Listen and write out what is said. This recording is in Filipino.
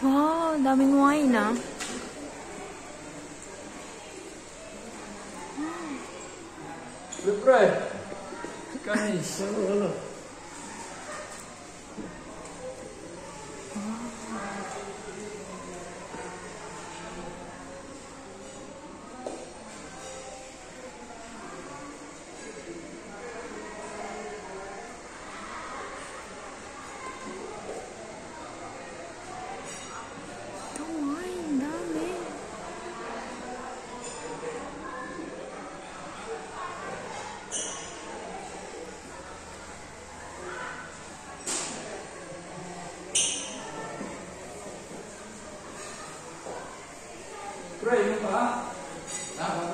Wow, daming wine ah. Pre, guys. Wine, dami. Pre, yung pa?